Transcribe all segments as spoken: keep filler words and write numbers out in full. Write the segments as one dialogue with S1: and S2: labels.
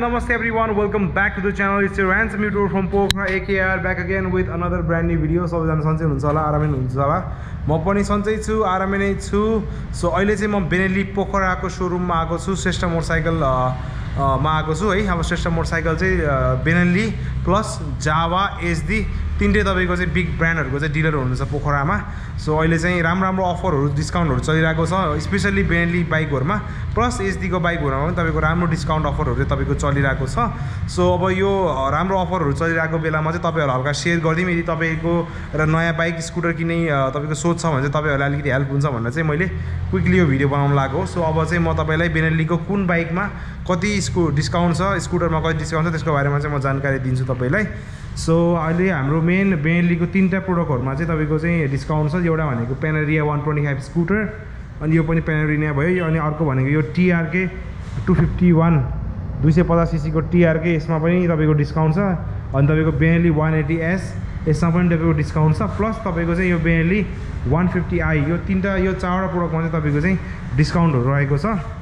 S1: namaste everyone, welcome back to the channel. It's your handsome YouTuber from Pokhara A K R, back again with another brand new video. So सबैजना सन्चै हुनुहुन्छ होला, आरामै हुनुहुन्छ होला। म पनि सन्चै छु, आरामै नै छु। सो अहिले चाहिँ म बेनेली पोखराको शोरूममा आएको छु, श्रेष्ठ मोटरसाइकल मा आएको छु है। अब श्रेष्ठ मोटरसाइकल चाहिँ बेनेली प्लस जावा एसडी तीनटै तपाईको चाहिँ बिग ब्रान्डहरुको चाहिँ डिलर हुनुहुन्छ पोखरामा। सो अहिले चाहिँ राम्रो राम्रो अफरहरु डिस्काउन्टहरु चलिरहेको छ, स्पेशली बेनेली बाइकहरुमा प्लस एसडी को बाइकहरुमा पनि तपाईको राम्रो डिस्काउन्ट अफरहरु तपाईको चलिरहेको छ। सो अब यो राम्रो अफरहरु चलिरहेको बेलामा चाहिँ तपाईहरुलाई हल्का शेयर गर्दिम। यदि तपाईको र नयाँ बाइक स्कुटर किन्ने तपाईको सोच छ भने चाहिँ तपाईहरुलाई अलिकति हेल्प हुन्छ भनेर चाहिँ मैले क्विकली यो भिडियो बनाउन लागेको। सो अब चाहिँ म तपाईलाई बेनेलीको कुन बाइकमा कति इसको डिस्काउन्ट छ, स्कुटरमा कति डिस्काउन्ट छ त्यसको बारेमा चाहिँ म जानकारी दिन्छु तपाईलाई। सो अहिले हाम्रो मेन बेनेलीको तीनटा प्रोडक्टहरुमा चाहिँ तपाईको चाहिँ डिस्काउन्ट छ। एउटा भनेको पेनेरिया one twenty-five स्कुटर, अनि यो पनि पेनेरिया भयो, अनि अर्को भनेको यो TRK two fifty-one two fifty CC को टीआरके, यसमा पनि तपाईको डिस्काउन्ट छ। अनि तपाईको बेनेली one eighty एस यसमा पनि तपाईको डिस्काउन्ट छ। प्लस तपाईको चाहिँ यो बेनेली one fifty आई, यो तीनटा यो चारवटा प्रोडक्टमा चाहिँ तपाईको चाहिँ डिस्काउन्टहरु रहेको छ।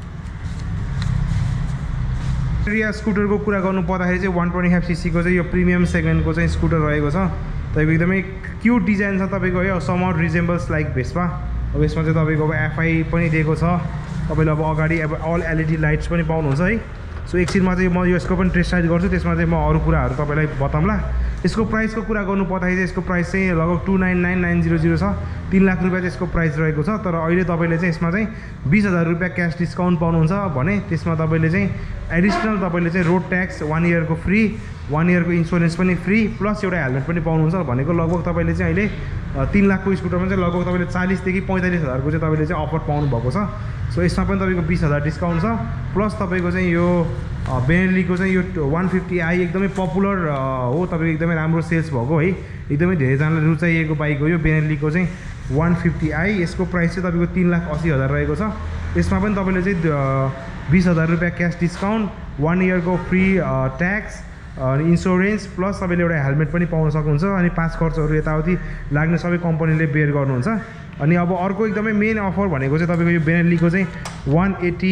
S1: पेनेरिया स्कुटरको कुरा गर्नु पर्दाखेरि चाहिँ one twenty-five सीसी को चाहिँ यो प्रिमियम सेगमेन्टको चाहिँ स्कुटर रहेको छ। तपाईको एकदमै क्यूट डिजाइन छ तपाईको, यो समहाउ रिजेम्बल्स लाइक भेस्पा। अब यसमा चाहिँ तपाईको अब एफआई पनि दिएको छ तपाईले। अब अगाडि अब अल एलईडी लाइट्स पनि पाउनुहुन्छ है। सो एकछिनमा चाहिँ म यसको पनि टेस्ट राइड गर्छु, त्यसमा चाहिँ म अरु कुराहरु तपाईलाई बताउँला। यसको प्राइसको कुरा गर्नु पर्दाखेरि चाहिँ यसको प्राइस चाहिँ लगभग two ninety-nine nine hundred छ, तीन लाख रुपैयाँ चाहिँ यसको प्राइस रहेको छ। तर अहिले तपाईले चाहिँ यसमा चाहिँ बीस हजार रुपैयाँ क्याश डिस्काउन्ट पाउनुहुन्छ भने त्यसमा तपाईले चाहिँ एडिसनल तपाईले चाहिँ रोड ट्याक्स वन इयरको फ्री, वन इयरको इन्स्योरेन्स पनि फ्री, प्लस एउटा हेलमेट पनि पाउनुहुन्छ। भनेको लगभग तपाईले चाहिँ अहिले तीन लाखको स्कुटरमा चाहिँ लगभग तपाईले चालीस देखि पैंतालीस हजारको चाहिँ तपाईले चाहिँ अफर पाउनु भएको छ। सो यसमा पनि तपाईको बीस हजार डिस्काउन्ट छ। प्लस तपाईको चाहिँ यो बेनेलीको चाहिँ यो one fifty आई एकदमै पपुलर हो, तपाईको एकदमै राम्रो सेल्स भएको है, एकदमै धेरैजनाले रुचाइएको बाइक हो यो बेनेलीको चाहिँ one fifty आई। यसको प्राइस चाहिँ तपाईको तीन लाख अस्सी हजार रहेको छ। यसमा पनि तपाईले चाहिँ बीस हजार रुपैयाँ क्याश डिस्काउन्ट, वन इयरको फ्री ट्याक्स, इन्स्योरेन्स, प्लस तपाईले एउटा हेलमेट पनि पाउन सक्नुहुन्छ। अनि पाँच खर्चहरु यताउति लाग्ने सबै कम्पनीले बेयर गर्नुहुन्छ। अनि अब अर्को एकदमै मेन अफर भनेको चाहिँ तपाईको यो बेनेलीको चाहिँ one eighty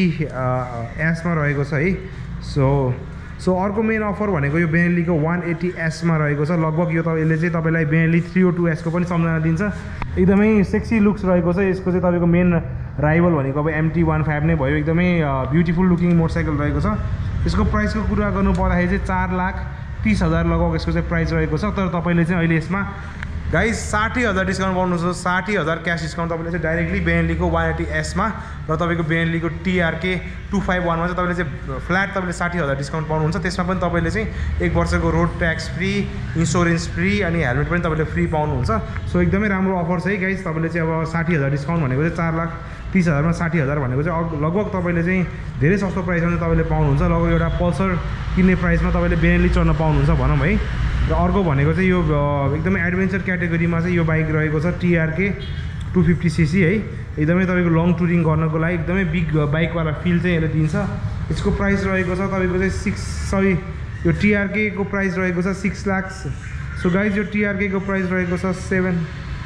S1: एस मा रहेको छ है। सो सो अर्को मेन अफर भनेको यो बेनेलीको one eighty एस मा रहेको छ। लगभग यो तपाईले चाहिँ तपाईलाई Benelli three oh two S को पनि सम्झना दिन्छ। एकदमै सेक्सी लुक्स रहेको छ। यसको चाहिँ तपाईको मेन राइभल भनेको अब M T fifteen नै भयो, एकदमै ब्युटिफुल लुकिङ मोटरसाइकल रहेको छ। यसको प्राइसको कुरा गर्नु पर्दाखेरि चाहिँ चार लाख तीस हजार लगभग यसको चाहिँ प्राइस रहेको छ। तर तपाईले चाहिँ अहिले यसमा गाइस साठी हजार डिस्काउन्ट पाउनुहुन्छ, साठी हजार क्याश डिस्काउन्ट तपाईले चाहिँ डाइरेक्टली बेनेलीको one eighty एस मा र तपाईको बेनेलीको टीआरके two fifty-one मा चाहिँ तपाईले चाहिँ फ्ल्याट तपाईले साठी हजार डिस्काउन्ट पाउनुहुन्छ। त्यसमा पनि तपाईले चाहिँ एक वर्षको road tax free, insurance free, अनि हेलमेट पनि तपाईले फ्री पाउनुहुन्छ। सो एकदमै राम्रो अफर छ है गाइस। तपाईले चाहिँ अब साठी हजार डिस्काउन्ट भनेको चाहिँ चार लाख तीस हजारमा साठी हजार भनेको चाहिँ लगभग तपाईले चाहिँ धेरै सस्तो प्राइसमा तपाईले पाउनुहुन्छ। लगभग एउटा पल्सर किन्ने प्राइसमा तपाईले बेनेली चढ्न पाउनुहुन्छ भनौँ है। र अर्को भनेको चाहिँ यो एकदमै एडभेन्चर क्याटेगोरीमा चाहिँ यो बाइक रहेको छ टीआरके two fifty सीसी है। एकदमै तपाईको लङ टुरिङ गर्नको लागि एकदमै बिग बाइकवाला फिल चाहिँ यसले दिन्छ। यसको प्राइस रहेको छ तपाईको चाहिँ सिक्स सरी यो टीआरके को प्राइस रहेको छ सिक्स लाख। सो गाइज यो टीआरके को प्राइस रहेको छ सेभेन,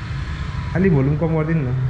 S1: अलि भोल्युम कम गरिदिनु न।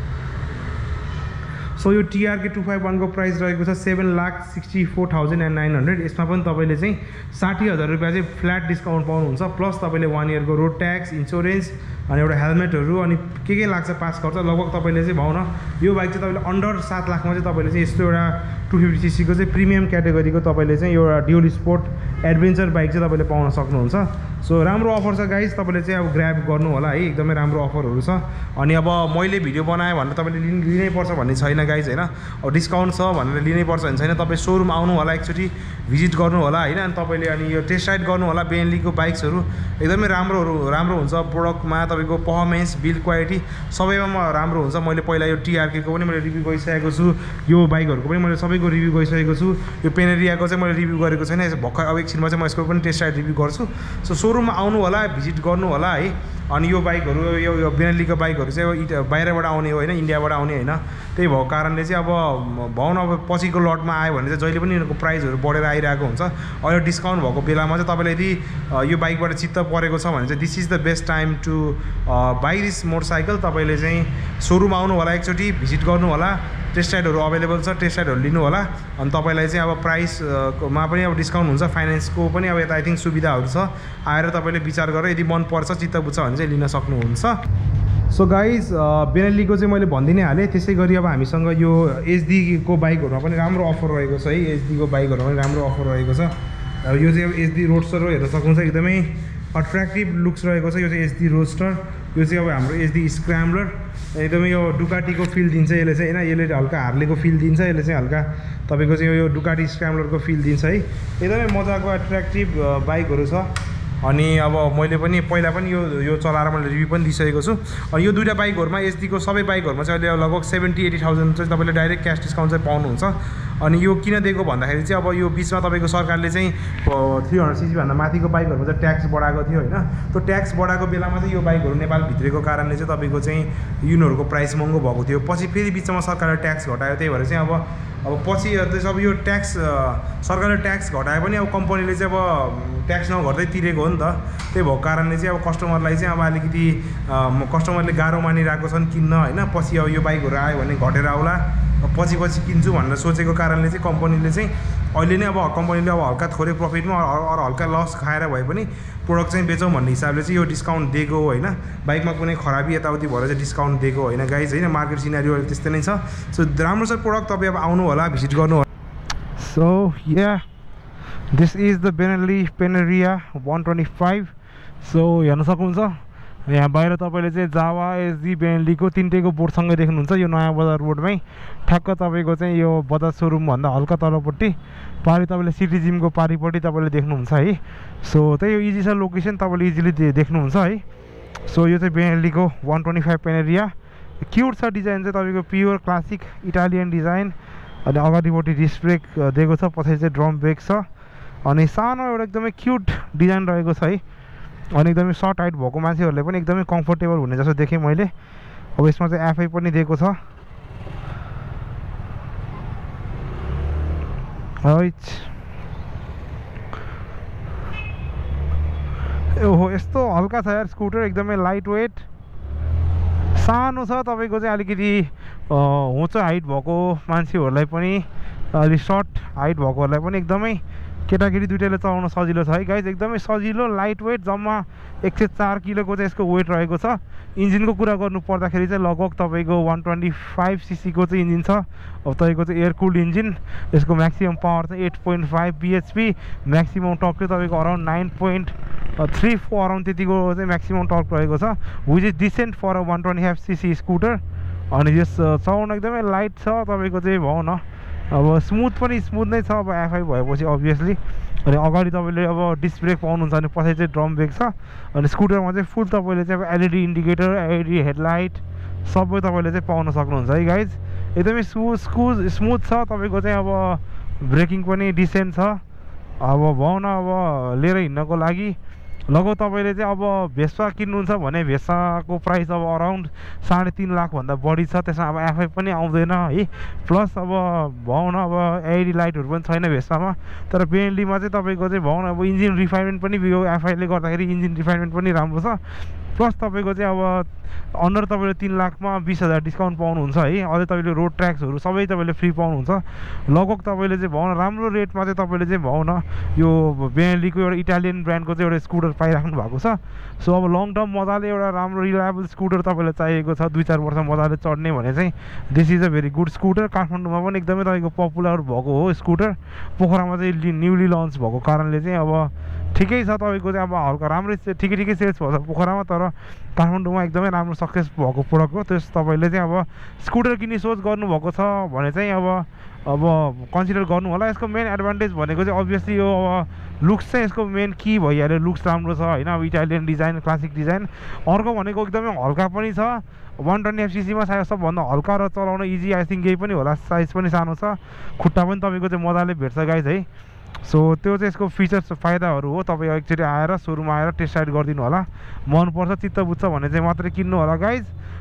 S1: सो यो टीआरके two fifty-one को प्राइस रहेको छ seven lakh sixty-four thousand nine hundred। यसमा पनि तपाईले चाहिँ साठी हजार रुपैयाँ चाहिँ फ्ल्याट डिस्काउन्ट पाउनुहुन्छ। प्लस तपाईले वन इयरको रोड ट्याक्स, इन्स्योरेन्स, अनि एउटा हेलमेटहरु, अनि के के लाग्छ पास खर्च लगभग तपाईले चाहिँ भाउन यो बाइक चाहिँ तपाईले अन्डर सात लाखमा चाहिँ तपाईले चाहिँ यस्तो एउटा two fifty सीसी को चाहिँ प्रिमियम क्याटेगोरीको तपाईले चाहिँ यो एउटा ड्युल स्पोर्ट एडभेन्चर बाइक चाहिँ तपाईले पाउन सक्नुहुन्छ। सो राम्रो अफर छ गाइस, तपाईले चाहिँ अब ग्र्याब गर्नु होला है, एकदमै राम्रो अफरहरु छ। अनि अब मैले भिडियो बनाएँ भनेर तपाईले लिनै पर्छ भन्ने छैन गाइस हैन। अब डिस्काउन्ट छ भनेर लिनै पर्छ भन्ने छैन। तपाई शोरूम आउनु होला, एकचोटी भिजिट गर्नु होला हैन। अनि तपाईले अनि यो टेस्ट राइड गर्नु होला। बेनेलीको बाइक्सहरु एकदमै राम्रोहरु राम्रो हुन्छ, प्रोडक्टमा तपाईको परफर्मेन्स, बिल्ड क्वालिटी सबैमा राम्रो हुन्छ। मैले पहिला यो टीआरके को पनि मैले रिभ्यू गरिसकेको छु, यो बाइकहरुको पनि मैले सबैको रिभ्यू गरिसकेको छु। यो पेनेरियाको चाहिँ मैले रिभ्यू गरेको छैन, भर्खर अब एकछिनमा चाहिँ म यसको पनि टेस्ट राइड रिभ्यू गर्छु। सो शोरूममा आउनु होला, भिजिट गर्नु होला है। अनि यो बाइकहरु यो यो बेनेलीको बाइकहरु चाहिँ बाहिरबाट आउने हो हैन, इन्डियाबाट आउने हैन। त्यही भएको कारणले चाहिँ अब भाउन अब पछिको लटमा आयो भने चाहिँ जहिले पनि यिनीहरुको प्राइसहरु बढेर आइरहेको हुन्छ। अहिले डिस्काउन्ट भएको बेलामा चाहिँ तपाईले यदि यो बाइकबाट चित्त परेको छ भने चाहिँ this is the best time to buy this motorcycle. तपाईले चाहिँ शोरूम आउनु होला, एकचोटी भिजिट गर्नु होला। टेस्ट राइडहरू अभाइलेबल छ, टेस्ट राइडहरू लिनु होला। अनि तपाईँलाई चाहिँ अब प्राइसमा पनि अब डिस्काउन्ट हुन्छ, फाइनेन्सको पनि अब यता आई थिङ्क सुविधाहरू छ। आएर तपाईँले विचार गरेर यदि मनपर्छ चित्त बुझ्छ भने चाहिँ लिन सक्नुहुन्छ। सो गाइज बेनेलीको चाहिँ मैले भनिदिइ नै हालेँ। त्यसै गरी अब हामीसँग यो एचडीको बाइकहरूमा पनि राम्रो अफर रहेको छ है, एचडीको बाइकहरूमा पनि राम्रो अफर रहेको छ। यो चाहिँ अब एचडी रोडस्टर हो, हेर्न सक्नुहुन्छ एकदमै अट्र्याक्टिभ लुक्स रहेको छ। यो चाहिँ एचडी रोडस्टर, यो चाहिँ अब हाम्रो एचडी स्क्रैम्बलर, एकदमै यो डुकाटीको फिल दिन्छ यसले चाहिँ होइन, यसले हल्का हार्लेको फिल दिन्छ, यसले चाहिँ हल्का तपाईँको चाहिँ यो डुकाटी स्क्रैम्बलरको फिल दिन्छ है। एकदमै मजाको एट्र्याक्टिभ बाइकहरू छ। अनि अब मैले पनि पहिला पनि यो यो चलाएर मैले रिभ्यू पनि दिइसकेको छु। अनि यो दुईवटा बाइकहरूमा एचडीको सबै बाइकहरूमा चाहिँ अहिले लगभग सेभेन्टी एटी थाउजन्ड चाहिँ तपाईँले डाइरेक्ट क्यास डिस्काउन्ट चाहिँ पाउनुहुन्छ। अनि यो किन दिएको भन्दाखेरि चाहिँ अब यो बिचमा तपाईँको सरकारले चाहिँ थ्री हन्ड्रेड सिसीभन्दा माथिको बाइकहरूमा चाहिँ ट्याक्स बढाएको थियो होइन। त्यो ट्याक्स बढाएको बेलामा चाहिँ यो बाइकहरू नेपालभित्रको कारणले चाहिँ तपाईँको चाहिँ युनिटहरूको प्राइस महँगो भएको थियो। पछि फेरि बिचमा सरकारले ट्याक्स घटायो, त्यही भएर चाहिँ अब अब पछि अब यो ट्याक्स सरकारले ट्याक्स घटाए पनि अब कम्पनीले चाहिँ अब ट्याक्स नघट्दै तिरेको हो नि त। त्यही भएको कारणले चाहिँ अब कस्टमरलाई चाहिँ अब अलिकति कस्टमरले गाह्रो मानिरहेको छन् किन्न होइन। पछि अब यो बाइकहरू आयो भने घटेर आउला, पछि पछि किन्छु भनेर सोचेको कारणले चाहिँ कम्पनीले चाहिँ अहिले नै अब कम्पनीले अब हल्का थोरै प्रफिटमा अरू हल्का लस खाएर भए पनि प्रोडक्ट चाहिँ बेचौँ भन्ने हिसाबले चाहिँ यो डिस्काउन्ट दिएको हो होइन। बाइकमा कुनै खराबी यताउति भएर चाहिँ डिस्काउन्ट दिएको होइन गाइज होइन। मार्केट सिनारियो अहिले त्यस्तै नै छ। सो राम्रो छ प्रोडक्ट, तपाईँ अब आउनु होला, भिजिट गर्नु होला। So yeah this is the Benelli Panarea one twenty five. So हेर्न सक्नुहुन्छ यहाँ बाहिर तपाईँले चाहिँ जावा एचडी बेनेलीको तिनटैको बोर्डसँगै देख्नुहुन्छ। यो नयाँ बजार रोडमै ठ्याक्क तपाईँको चाहिँ यो बजाज सोरुमभन्दा हल्का तलपट्टि पारि तपाईँले सिटी जिमको पारिपट्टि तपाईँले देख्नुहुन्छ है। सो त्यही यो इजी छ लोकेसन, तपाईँले इजिली देख्नुहुन्छ है। सो यो चाहिँ बेनेलीको one twenty five Panarea cute छ। डिजाइन चाहिँ तपाईँको प्योर क्लासिक इटालियन डिजाइन। अनि अगाडिपट्टि डिस्क ब्रेक दिएको छ, पछाडि चाहिँ ड्रम ब्रेक छ। अनि सानो एउटा एकदमै क्युट डिजाइन रहेको छ है। अनि एकदमै सर्ट हाइट भएको मान्छेहरूले पनि एकदमै कम्फर्टेबल हुने जस्तो देखेँ मैले। अब यसमा चाहिँ एफआई पनि दिएको छ ओहो यस्तो हल्का छ यार स्कुटर, एकदमै लाइट वेट सानो छ। तपाईँको चाहिँ अलिकति होचो हाइट भएको मान्छेहरूलाई पनि अलिक सर्ट हाइट भएकोहरूलाई पनि एकदमै केटाकेटी दुइटैले चलाउन सजिलो छ है गाइज। एकदमै सजिलो लाइट वेट, जम्मा एक सय चार किलोको चाहिँ यसको वेट रहेको छ। इन्जिनको कुरा गर्नु पर्दाखेरि चाहिँ लगभग तपाईँको वान ट्वेन्टी फाइभ सिसीको चाहिँ इन्जिन छ। अब तपाईँको चाहिँ एयर कुल्ड इन्जिन, यसको म्याक्सिमम पावर चाहिँ eight point five BHP, maximum torque चाहिँ तपाईँको around nine point three four around त्यतिको चाहिँ म्याक्सिमम टर्क रहेको छ, which is decent for a one twenty five CC scooter. अनि यस चलाउन एकदमै लाइट छ तपाईँको चाहिँ भनौँ न। अब स्मुथ पनि स्मुथ नै छ अब एफआई भएपछि अभियसली। अनि अगाडि तपाईँले अब डिस्क ब्रेक पाउनुहुन्छ भने पछाडि चाहिँ ड्रम ब्रेक छ। अनि स्कुटरमा चाहिँ फुल तपाईँले चाहिँ अब एलइडी इन्डिकेटर, एलइडी हेडलाइट सबै तपाईँले चाहिँ पाउन सक्नुहुन्छ है गाइज। एकदमै स्मुथ स्कुज स्मुथ छ तपाईँको चाहिँ। अब ब्रेकिङ पनि डिसेन्ट छ। अब भनौँ न अब लिएर हिँड्नको लागि लगभग तपाईँले चाहिँ अब भेस्पा किन्नुहुन्छ भने भेस्पाको प्राइस अब अराउन्ड साढे तिन लाखभन्दा बढी छ। त्यसमा अब एफआई पनि आउँदैन है। प्लस अब भनौँ न अब एलइडी लाइटहरू पनि छैन भेस्पामा। तर बेनेलीमा चाहिँ तपाईँको चाहिँ भनौँ न अब इन्जिन रिफाइनमेन्ट पनि यो एफआईले गर्दाखेरि इन्जिन रिफाइनमेन्ट पनि राम्रो छ। प्लस तपाईँको चाहिँ अब अन्डर तपाईँले तिन लाखमा बिस हजार डिस्काउन्ट पाउनुहुन्छ है। अझै तपाईँले रोड ट्र्याक्सहरू सबै तपाईँले फ्री पाउनुहुन्छ। लगभग तपाईँले चाहिँ भनौँ न राम्रो रेटमा चाहिँ तपाईँले चाहिँ भनौँ न यो बेनेलीको एउटा इटालियन ब्रान्डको चाहिँ एउटा स्कुटर पाइराख्नु भएको छ। सो अब लङ टर्म मजाले एउटा राम्रो रिलायबल स्कुटर तपाईँलाई चाहिएको छ, दुई चार वर्ष मजाले चढ्ने भने चाहिँ this is a very good scooter. काठमाडौँमा पनि एकदमै तपाईँको पपुलर भएको हो स्कुटर। पोखरामा चाहिँ न्युली लन्च भएको कारणले चाहिँ अब ठिकै छ तपाईँको चाहिँ अब हल्का राम्रै ठिकै ठिकै सेल्स भएको छ पोखरामा। तर काठमाडौँमा एकदमै राम्रो सक्सेस भएको प्रोडक्ट हो। त्यस तपाईँले चाहिँ अब स्कुटर किन्ने सोच गर्नुभएको छ भने चाहिँ अब अब कन्सिडर गर्नु होला। यसको मेन एडभान्टेज भनेको चाहिँ अभियसली यो अब लुक्स चाहिँ यसको मेन की भइहाल्यो। लुक्स राम्रो छ होइन, अब इटालियन डिजाइन, क्लासिक डिजाइन। अर्को भनेको एकदमै हल्का पनि छ। वान ट्वेन्टी फाइभ सिसीमा सायद सबभन्दा हल्का र चलाउन इजी आई थिङ्क यही पनि होला। साइज पनि सानो छ, खुट्टा पनि तपाईँको चाहिँ मजाले भेट्छ गाइज है। सो त्यो चाहिँ यसको फिचर्स फाइदाहरू हो। तपाईँ एकचोटि आएर सोरुममा आएर टेस्ट राइड गरिदिनु होला। मनपर्छ चित्त बुझ्छ भने चाहिँ मात्रै किन्नु होला गाइज।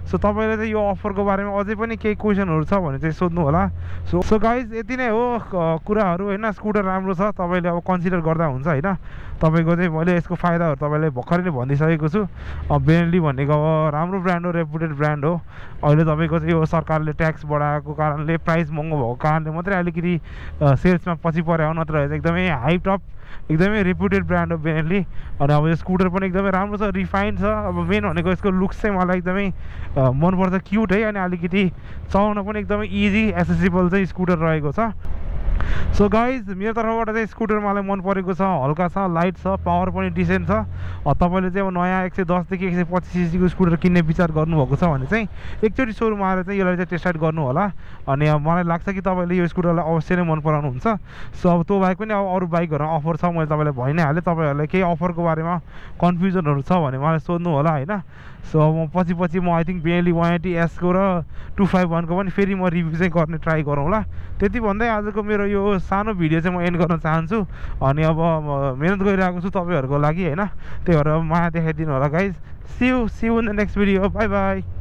S1: सो तपाईँले चाहिँ यो अफरको बारेमा अझै पनि केही क्वेसनहरू छ भने चाहिँ सोध्नु होला सो सो गाइज यति नै हो कुराहरू होइन स्कुटर राम्रो छ तपाईँले अब कन्सिडर गर्दा हुन्छ होइन तपाईँको चाहिँ मैले यसको फाइदाहरू तपाईँलाई भर्खरै नै भनिदिइसकेको छु बेनेली भनेको अब राम्रो ब्रान्ड हो रेपुटेड ब्रान्ड हो अहिले तपाईँको चाहिँ यो सरकारले ट्याक्स बढाएको कारणले प्राइस महँगो भएको कारणले मात्रै अलिकति सेल्समा पछि पऱ्यो नत्र एकदमै हाई टप एकदमै रेपुटेड ब्रान्ड हो बेनेली अनि अब यो स्कुटर पनि एकदमै राम्रो छ रिफाइन छ अब मेन भनेको यसको लुक्स चाहिँ मलाई एकदमै मनपर्छ क्युट है अनि अलिकति चलाउन पनि एकदमै इजी एसेसिबल चाहिँ स्कुटर रहेको छ सो गाइज मेरो तर्फबाट चाहिँ स्कुटर मलाई मन परेको छ हल्का छ लाइट छ पावर पनि डिसेन्ट छ तपाईँले चाहिँ अब नयाँ एक सय दसदेखि एक सय पच्चिस सिसीको स्कुटर किन्ने विचार गर्नुभएको छ भने चाहिँ एकचोटि सोरुम आएर चाहिँ यसलाई चाहिँ टेस्ट राइड गर्नु होला अनि अब मलाई लाग्छ कि तपाईँले यो स्कुटरलाई अवश्य नै मन पराउनुहुन्छ सो अब त्यो बाइक पनि अब अरू बाइकहरूमा अफर छ मैले तपाईँलाई भइ नै हालेँ तपाईँहरूलाई केही अफरको बारेमा कन्फ्युजनहरू छ भने मलाई सोध्नु होला होइन सो म पछि पछि म I think Benelli one eighty एसको र टू फाइभ वानको पनि फेरि म रिभ्यू चाहिँ गर्ने ट्राई गरौँला त्यति भन्दै आजको मेरो यो सानो भिडियो चाहिँ म एन्ड गर्न चाहन्छु अनि अब मिहिनेत गरिरहेको छु तपाईँहरूको लागि होइन त्यही भएर माया देखाइदिनु होला guys see you see you in the next video bye by